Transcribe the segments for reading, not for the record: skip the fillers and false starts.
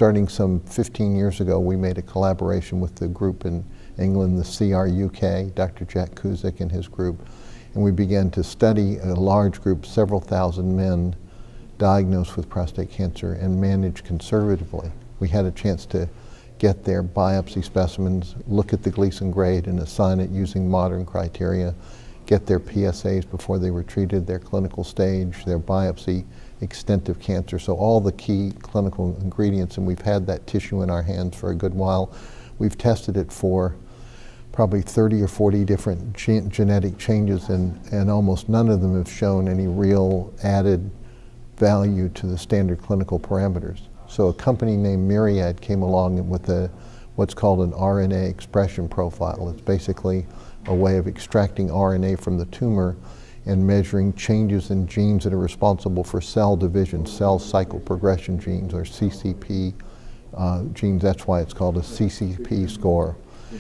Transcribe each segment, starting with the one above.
starting some 15 years ago, we made a collaboration with the group in England, the CRUK, Dr. Jack Cuzick and his group, and we began to study a large group, several thousand men diagnosed with prostate cancer and managed conservatively. We had a chance to get their biopsy specimens, look at the Gleason grade and assign it using modern criteria, get their PSAs before they were treated, their clinical stage, their biopsy, extent of cancer, so all the key clinical ingredients, and we've had that tissue in our hands for a good while. We've tested it for probably 30 or 40 different genetic changes, and almost none of them have shown any real added value to the standard clinical parameters. So a company named Myriad came along with what's called an RNA expression profile. It's basically a way of extracting RNA from the tumor and measuring changes in genes that are responsible for cell division, cell cycle progression genes, or CCP genes. That's why it's called a CCP score.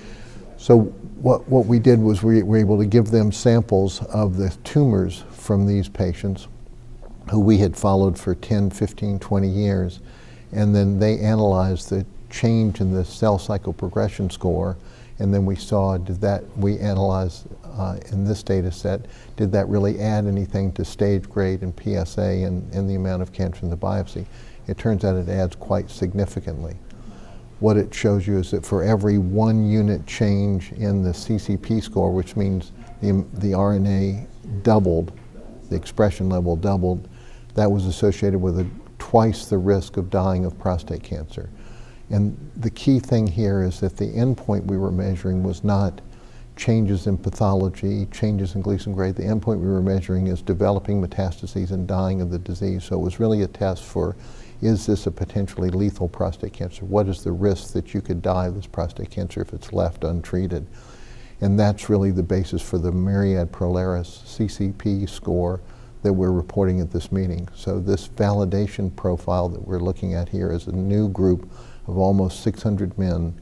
So what we did was we were able to give them samples of the tumors from these patients who we had followed for 10, 15, 20 years, and then they analyzed the change in the cell cycle progression score, and then we saw, we analyzed in this data set, did that really add anything to stage grade and PSA and the amount of cancer in the biopsy? It turns out it adds quite significantly. What it shows you is that for every 1 unit change in the CCP score, which means the RNA doubled, the expression level doubled, that was associated with twice the risk of dying of prostate cancer. And the key thing here is that the endpoint we were measuring was not changes in pathology, changes in Gleason grade. The endpoint we were measuring is developing metastases and dying of the disease. So it was really a test for, is this a potentially lethal prostate cancer? What is the risk that you could die of this prostate cancer if it's left untreated? And that's really the basis for the Myriad Prolaris CCP score that we're reporting at this meeting. So this validation profile that we're looking at here is a new group of almost 600 men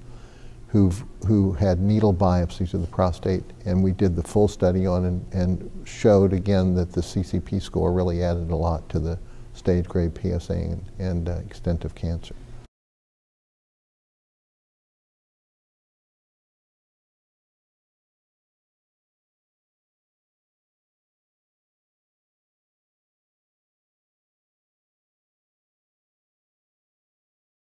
who had needle biopsies of the prostate, and we did the full study on and showed again that the CCP score really added a lot to the stage grade PSA and extent of cancer.